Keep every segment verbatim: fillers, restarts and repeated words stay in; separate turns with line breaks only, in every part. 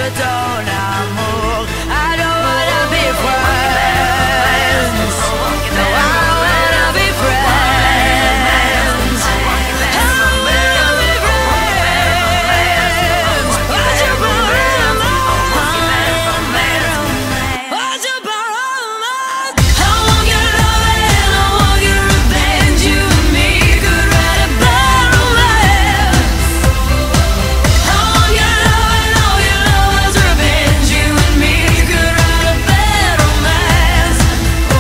de ton amour. I don't wanna be friends. No, I don't wanna be friends. I don't wanna be friends. Why'd you borrow my Why'd you borrow my I want your love and I want your revenge. You and me could write a bad romance. I want your love and all your love's revenge. You and me could write a bad romance. Oh,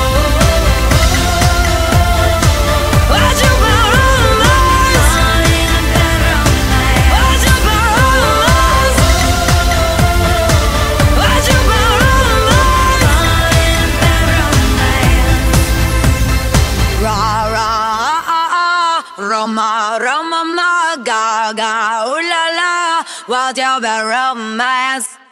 why'd you borrow my Why'd you borrow my Why'd you borrow my Ra ra Roma Roma ma ga ga ooh la la, what's your bad romance?